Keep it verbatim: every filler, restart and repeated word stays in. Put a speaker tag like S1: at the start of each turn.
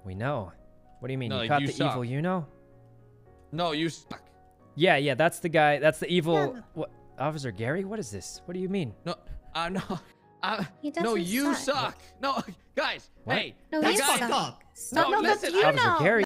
S1: We know. What do you mean?
S2: No,
S1: you caught
S2: you
S1: the
S2: suck.
S1: evil Yuno?
S2: No, you suck.
S1: Yeah, yeah, that's the guy. That's the evil.
S3: Yeah, no.
S1: What? Officer Gary? What is this? What do you mean?
S2: No, uh, no. Uh,
S3: He
S2: no,
S3: doesn't
S2: you
S3: suck.
S2: suck. No, guys.
S1: What?
S2: Hey,
S3: No,
S2: hey
S3: you
S2: guys.
S3: suck.
S2: No,
S3: No, no, that's
S2: listen,
S3: you
S1: Officer
S3: know.
S1: Gary.